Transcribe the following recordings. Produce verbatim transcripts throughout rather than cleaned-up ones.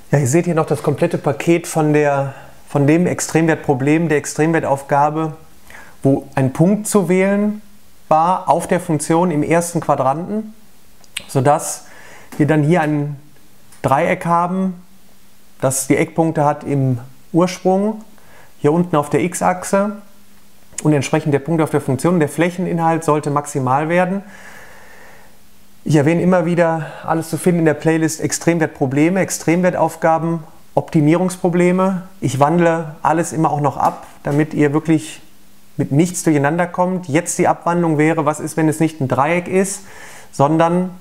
Ja, ihr seht hier noch das komplette Paket von, der, von dem Extremwertproblem, der Extremwertaufgabe, wo ein Punkt zu wählen war auf der Funktion im ersten Quadranten, sodass wir dann hier ein Dreieck haben, das die Eckpunkte hat im Ursprung, hier unten auf der x-Achse und entsprechend der Punkt auf der Funktion. Der Flächeninhalt sollte maximal werden. Ich erwähne immer wieder, alles zu finden in der Playlist Extremwertprobleme, Extremwertaufgaben, Optimierungsprobleme. Ich wandle alles immer auch noch ab, damit ihr wirklich mit nichts durcheinander kommt. Jetzt die Abwandlung wäre, was ist, wenn es nicht ein Dreieck ist, sondern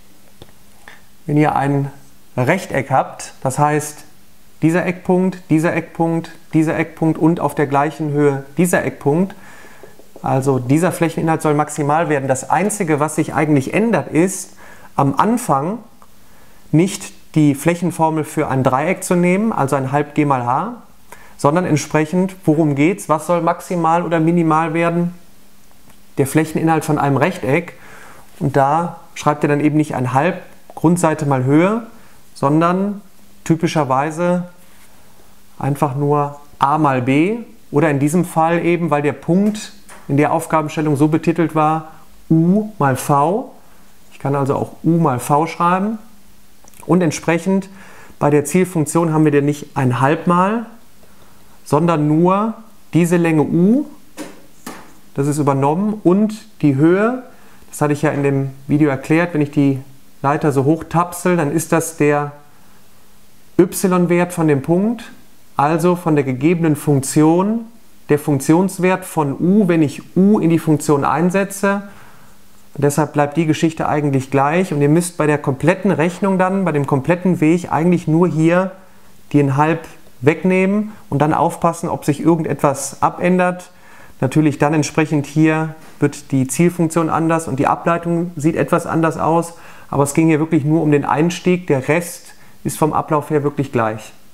wenn ihr ein Rechteck habt, das heißt, dieser Eckpunkt, dieser Eckpunkt, dieser Eckpunkt und auf der gleichen Höhe dieser Eckpunkt, also dieser Flächeninhalt soll maximal werden. Das Einzige, was sich eigentlich ändert, ist, am Anfang nicht die Flächenformel für ein Dreieck zu nehmen, also ein halb G mal H, sondern entsprechend, worum geht es, was soll maximal oder minimal werden? Der Flächeninhalt von einem Rechteck. Und da schreibt ihr dann eben nicht ein halb Grundseite mal Höhe, sondern typischerweise einfach nur a mal b oder in diesem Fall eben, weil der Punkt in der Aufgabenstellung so betitelt war, u mal v. Ich kann also auch u mal v schreiben. Und entsprechend bei der Zielfunktion haben wir dann nicht ein Halbmal, sondern nur diese Länge u, das ist übernommen, und die Höhe, das hatte ich ja in dem Video erklärt, wenn ich die Leiter so hoch tapsel, dann ist das der y-Wert von dem Punkt, also von der gegebenen Funktion, der Funktionswert von u, wenn ich u in die Funktion einsetze. Und deshalb bleibt die Geschichte eigentlich gleich und ihr müsst bei der kompletten Rechnung dann, bei dem kompletten Weg eigentlich nur hier den halb wegnehmen und dann aufpassen, ob sich irgendetwas abändert. Natürlich dann entsprechend hier wird die Zielfunktion anders und die Ableitung sieht etwas anders aus, aber es ging hier wirklich nur um den Einstieg, der Rest ist vom Ablauf her wirklich gleich.